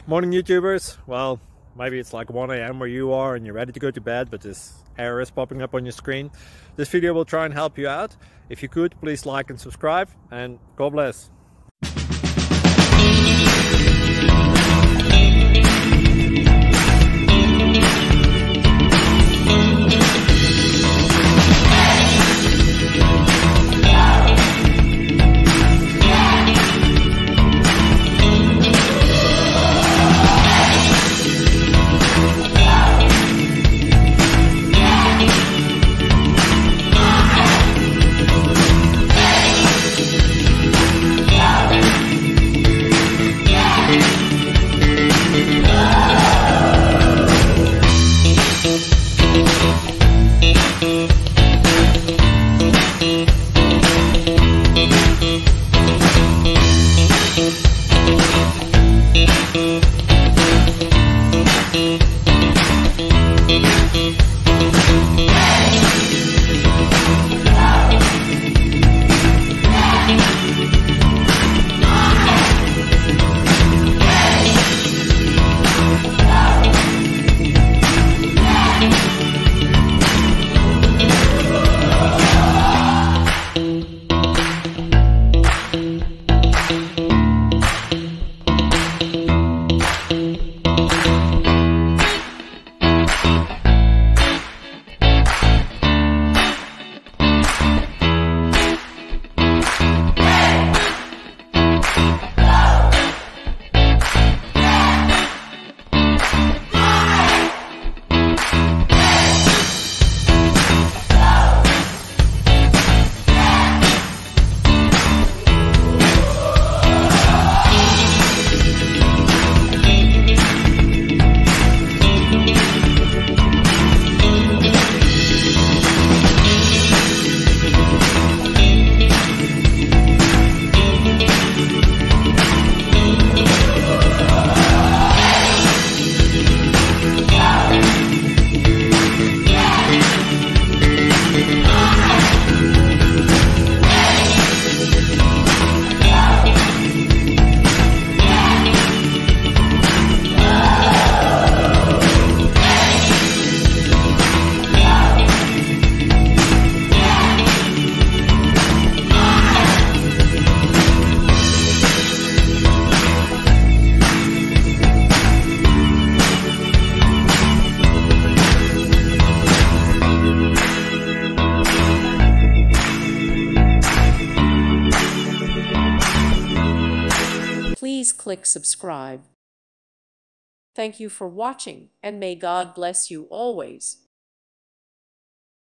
Morning YouTubers. Well, maybe it's like 1 a.m. where you are and you're ready to go to bed, but this error is popping up on your screen. This video will try and help you out. If you could, please like and subscribe, and God bless. Please click subscribe. Thank you for watching, and may God bless you always.